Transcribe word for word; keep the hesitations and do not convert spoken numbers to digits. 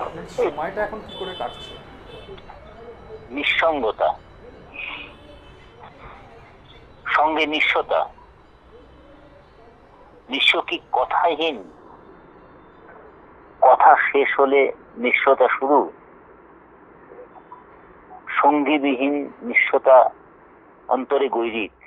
আপনার সময়টা এখন কি করে কাটছে? নিঃসঙ্গতা, সঙ্গে নিঃস্বতা। নিঃস্ব কি কথাহীন? কথা শেষ হলে নিঃস্বতা শুরু। সঙ্গীবিহীন নিঃস্বতা অন্তরে গৈরিক।